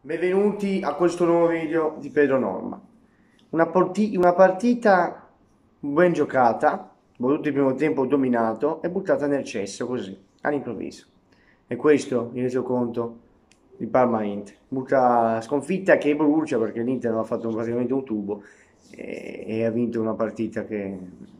Benvenuti a questo nuovo video di Pedro Norma. Una partita ben giocata, tutto il primo tempo dominato e buttata nel cesso così, all'improvviso. E questo il resoconto di Parma-Inter. Brutta sconfitta che brucia perché l'Inter non ha fatto praticamente un tubo e ha vinto una partita che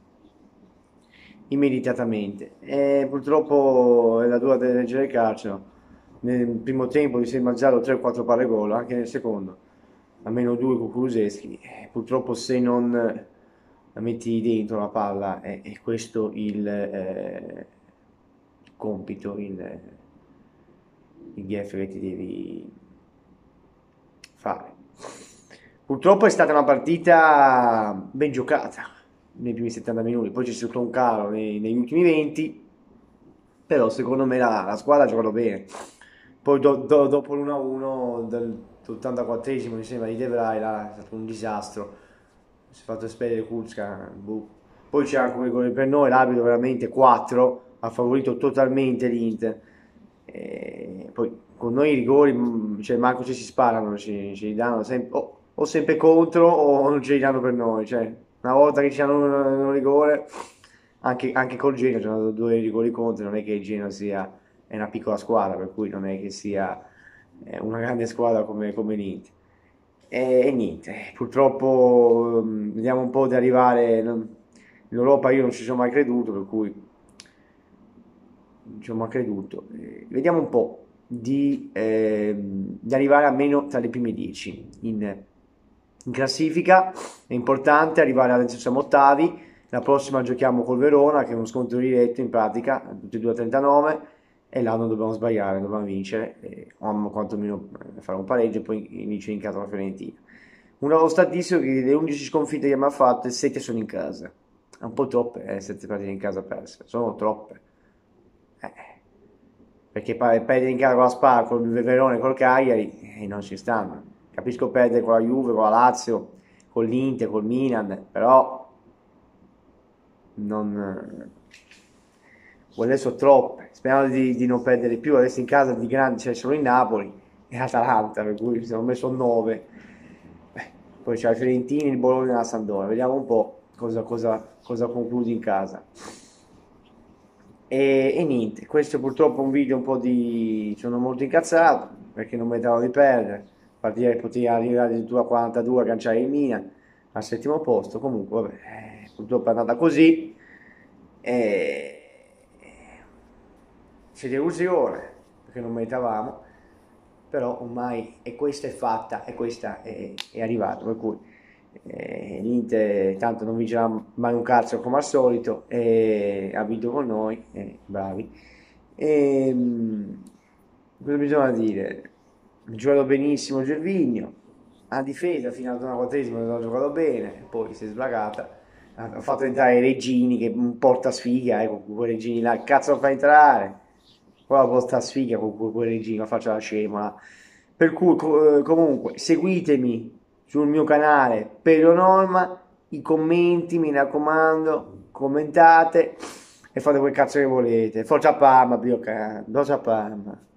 immediatamente. E purtroppo è la dura della leggere il calcio. Nel primo tempo si è mangiato 3-4 palle gol, anche nel secondo, almeno due con Kulusevski. Purtroppo se non la metti dentro la palla è questo il compito, il GF che ti devi fare. Purtroppo è stata una partita ben giocata nei primi 70 minuti, poi c'è stato un calo negli ultimi 20, però secondo me la squadra ha giocato bene. Poi dopo l'1-1 dell'84esimo mi sembra di De Vrij, là, è stato un disastro, si è fatto espellere Kucka, boh. Poi c'è anche un rigore per noi, l'arbitro veramente 4, ha favorito totalmente l'Inter. E poi con noi i rigori, cioè manco ci si sparano, ci li danno sempre, o sempre contro o non ce li danno per noi. Cioè, una volta che ci hanno un rigore, anche col Genoa ci hanno dato due rigori contro, non è che il Genoa è una piccola squadra, per cui non è che sia una grande squadra come l'Inter. E niente, purtroppo vediamo un po' di arrivare in Europa, io non ci sono mai creduto, per cui non ci ho mai creduto. Vediamo un po' di arrivare almeno tra le prime 10 in classifica. È importante arrivare adesso, siamo ottavi. La prossima giochiamo col Verona, che è uno scontro diretto in pratica, tutti e due a 39, e là non dobbiamo sbagliare, dobbiamo vincere, o quantomeno fare un pareggio e poi vincere in casa la Fiorentina. Una statistica che delle 11 sconfitte che abbiamo fatto, 7 sono in casa. È un po' troppe, 7 partite in casa perse, sono troppe. Eh, perché perdere in casa con la Spal, col Verona e col Cagliari non ci stanno. Capisco perdere con la Juve, con la Lazio, con l'Inter, col Milan, però non... adesso troppe. Speriamo di non perdere più. Adesso in casa di grandi c'è solo il Napoli e Atalanta, per cui si sono messo 9. Poi c'è la Fiorentina, il Bologna e la Sampdoria. Vediamo un po' cosa concludi in casa. E niente, questo purtroppo è un video un po' di... sono molto incazzato perché non meritavo di perdere, partita che poteva arrivare addirittura a 42, agganciare il Milan al settimo posto. Comunque vabbè, purtroppo è andata così, e... c'è delusione perché non meritavamo, però ormai e questa è fatta e questa è arrivata, per cui l'Inter tanto non vincerà mai un cazzo come al solito e ha vinto con noi, bravi. E, cosa bisogna dire? Ha giocato benissimo Gervinho, a difesa fino al 94esimo non ha giocato bene, poi si è sbragata. Ha fatto entrare Reggini che un porta sfiga, con quei Reggini là, cazzo lo fa entrare? Qua la porta sfiga con quei Reggini, la faccia la scema. Per cui comunque seguitemi sul mio canale Pedro Norma, i commenti mi raccomando, commentate e fate quel cazzo che volete. Forza Parma, Forza Parma.